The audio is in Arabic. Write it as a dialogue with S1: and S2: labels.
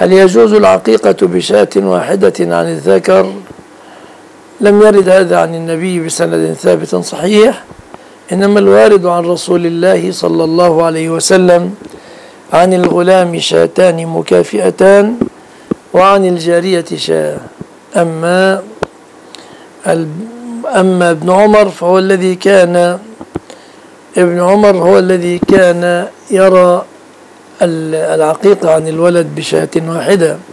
S1: هل يجوز العقيقة بشاة واحدة عن الذكر؟ لم يرد هذا عن النبي بسند ثابت صحيح، إنما الوارد عن رسول الله صلى الله عليه وسلم عن الغلام شاتان مكافئتان وعن الجارية شاة. أما ابن عمر فهو الذي كان يرى العقيقة عن الولد بشاة واحدة.